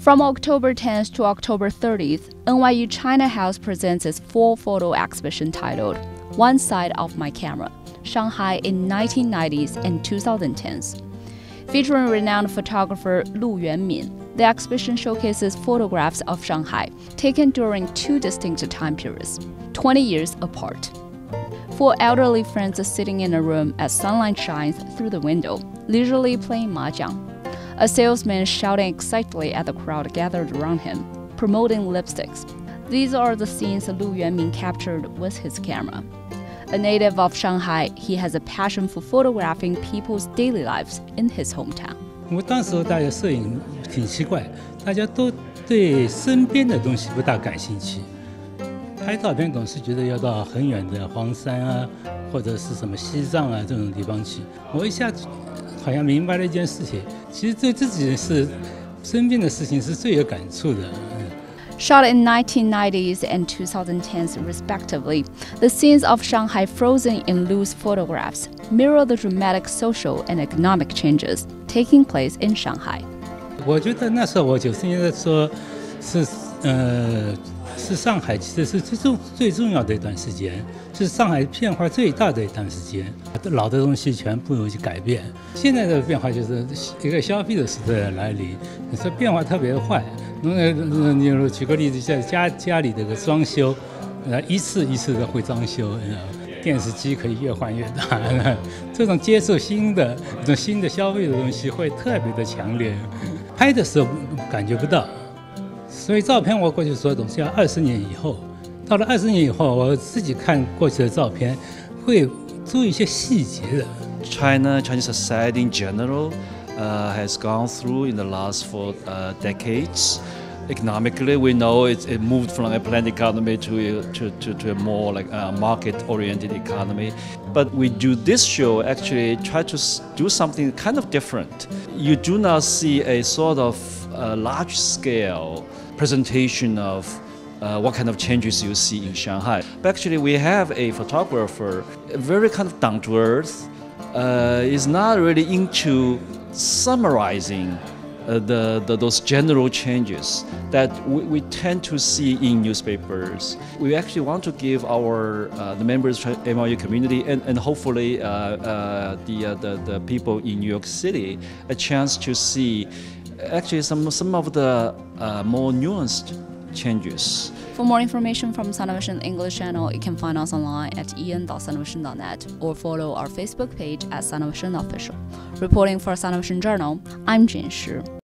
From October 10th to October 30th, NYU China House presents its full photo exhibition titled One Side of My Camera, Shanghai in 1990s and 2010s. Featuring renowned photographer Lu元敏, the exhibition showcases photographs of Shanghai taken during two distinct time periods, 20 years apart. Four elderly friends are sitting in a room as sunlight shines through the window, leisurely playing mahjong. A salesman shouting excitedly at the crowd gathered around him, promoting lipsticks. These are the scenes Lu元敏captured with his camera. A native of Shanghai, he has a passion for photographing people's daily lives in his hometown. 我当时大家摄影挺奇怪，大家都对身边的东西不大感兴趣。拍照片总是觉得要到很远的黄山啊，或者是什么西藏啊这种地方去。我一下子好像明白了一件事情，其实对自己是身边的事情是最有感触的。 Shot in 1990s and 2010s respectively, the scenes of Shanghai frozen in loose photographs mirror the dramatic social and economic changes taking place in Shanghai. 我觉得那时候我90年代的时候是上海其实是最重要的一段时间，是上海变化最大的一段时间。老的东西全部有改变，现在的变化就是一个消费的时代的来临，这变化特别快。你举个例子，在家里这个装修，一次一次的会装修，电视机可以越换越大，这种接受新的消费的东西会特别的强烈。拍的时候感觉不到。所以照片我过去说总是要20年以后，到了20年以后，我自己看过去的照片，会注意一些细节的。 Chinese society in general has gone through in the last 4 decades. Economically, we know it moved from a planned economy to a more like market-oriented economy. But we do this show actually try to do something kind of different. You do not see a sort of large-scale presentation of what kind of changes you see in Shanghai. But actually, we have a photographer, very kind of down-to-earth, is not really into summarizing those general changes that we tend to see in newspapers. We actually want to give the members of the NYU community and hopefully the people in New York City a chance to see actually some of the more nuanced changes. For more information from Sinovision English channel, you can find us online at en.sinovision.net or follow our Facebook page at Sinovision Official. Reporting for Sinovision Journal, I'm Jin Shi.